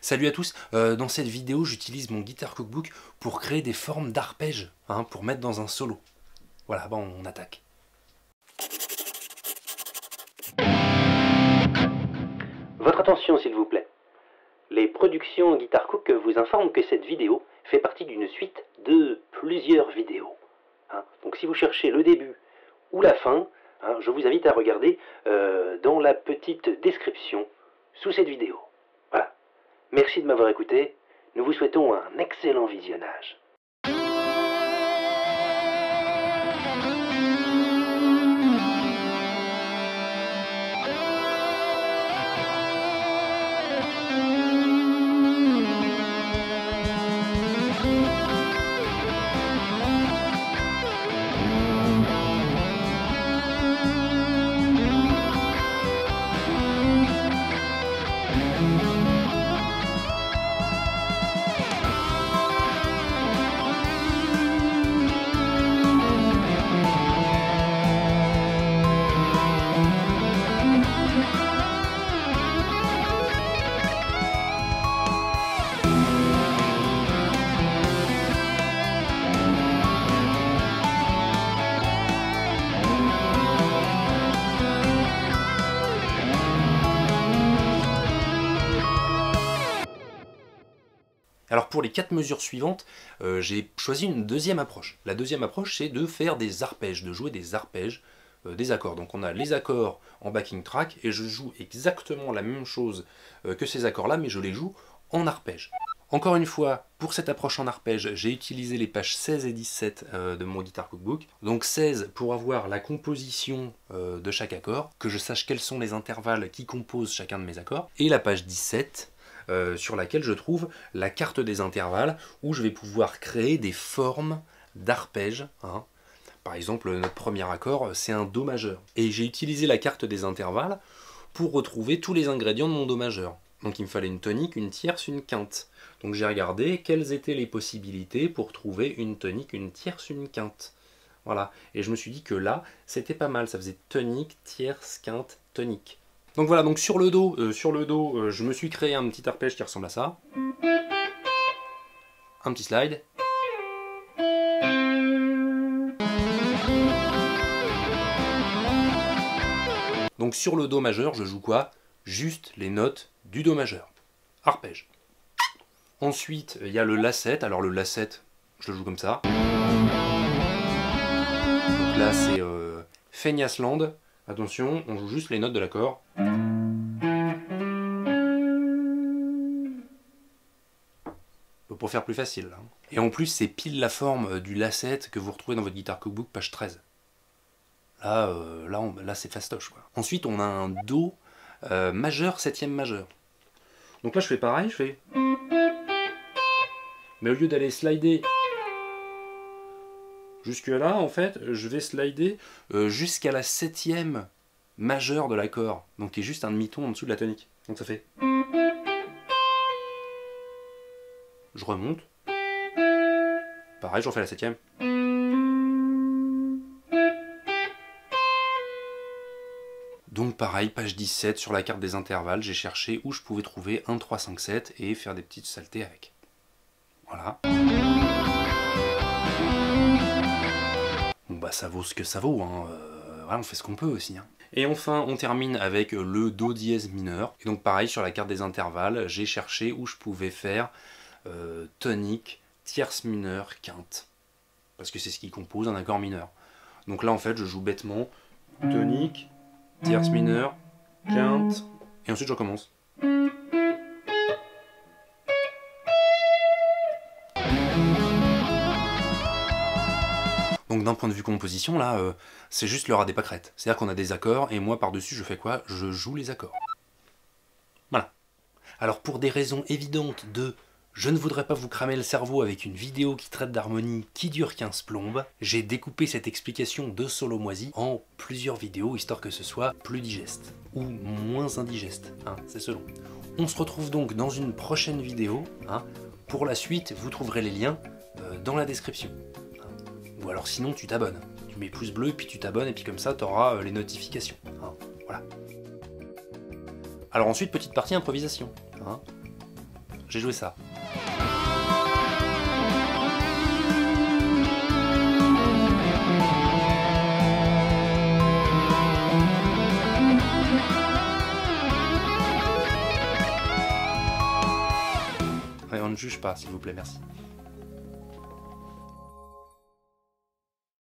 Salut à tous, dans cette vidéo j'utilise mon Guitar Cookbook pour créer des formes d'arpèges, pour mettre dans un solo. Voilà, bon on attaque. Votre attention s'il vous plaît. Les productions Guitar Cook vous informent que cette vidéo fait partie d'une suite de plusieurs vidéos. Donc si vous cherchez le début ou la fin, je vous invite à regarder dans la petite description sous cette vidéo. Voilà. Merci de m'avoir écouté. Nous vous souhaitons un excellent visionnage. Alors pour les 4 mesures suivantes, j'ai choisi une deuxième approche. La deuxième approche, c'est de faire des arpèges, de jouer des arpèges, des accords. Donc on a les accords en backing track, et je joue exactement la même chose que ces accords-là, mais je les joue en arpège. Encore une fois, pour cette approche en arpège, j'ai utilisé les pages 16 et 17 de mon Guitar Cookbook. Donc 16 pour avoir la composition de chaque accord, que je sache quels sont les intervalles qui composent chacun de mes accords, et la page 17, sur laquelle je trouve la carte des intervalles où je vais pouvoir créer des formes d'arpèges. Par exemple, notre premier accord, c'est un Do majeur. Et j'ai utilisé la carte des intervalles pour retrouver tous les ingrédients de mon Do majeur. Donc il me fallait une tonique, une tierce, une quinte. Donc j'ai regardé quelles étaient les possibilités pour trouver une tonique, une tierce, une quinte. Voilà. Et je me suis dit que là, c'était pas mal. Ça faisait tonique, tierce, quinte, tonique. Donc voilà, donc sur le Do, je me suis créé un petit arpège qui ressemble à ça. Un petit slide. Donc sur le Do majeur, je joue quoi? Juste les notes du Do majeur. Arpège. Ensuite, il y a le La7. Alors le La7, je le joue comme ça. Donc là, c'est Feignasland. Attention, on joue juste les notes de l'accord. Pour faire plus facile. Et en plus, c'est pile la forme du La7 que vous retrouvez dans votre Guitar Cookbook, page 13. Là, c'est fastoche, quoi. Ensuite, on a un Do majeur, 7e majeur. Donc là, je fais pareil, je fais... Mais au lieu d'aller slider jusque là, en fait, je vais slider jusqu'à la 7e majeure de l'accord. Donc qui est juste un demi-ton en dessous de la tonique. Donc ça fait... Je remonte. Pareil, j'en fais la 7e. Donc pareil, page 17, sur la carte des intervalles, j'ai cherché où je pouvais trouver 1, 3, 5, 7 et faire des petites saletés avec. Voilà. Bon bah ça vaut ce que ça vaut, voilà, on fait ce qu'on peut aussi. Et enfin, on termine avec le Do dièse mineur. Et donc pareil, sur la carte des intervalles, j'ai cherché où je pouvais faire tonique, tierce mineure, quinte. Parce que c'est ce qui compose un accord mineur. Donc là en fait, je joue bêtement tonique, tierce mineure, quinte, et ensuite je recommence. Donc d'un point de vue composition, là, c'est juste le ras des pâquerettes. C'est-à-dire qu'on a des accords, et moi par-dessus, je fais quoi? Je joue les accords. Voilà. Alors pour des raisons évidentes de « je ne voudrais pas vous cramer le cerveau avec une vidéo qui traite d'harmonie qui dure 15 plombes », j'ai découpé cette explication de Solomoisy en plusieurs vidéos, histoire que ce soit plus digeste. Ou moins indigeste, c'est selon. On se retrouve donc dans une prochaine vidéo. Pour la suite, vous trouverez les liens dans la description. Ou alors sinon tu t'abonnes. Tu mets pouce bleu, puis tu t'abonnes, et puis comme ça tu auras les notifications. Voilà. Alors ensuite, petite partie improvisation. j'ai joué ça. Ouais, on ne juge pas, s'il vous plaît, merci.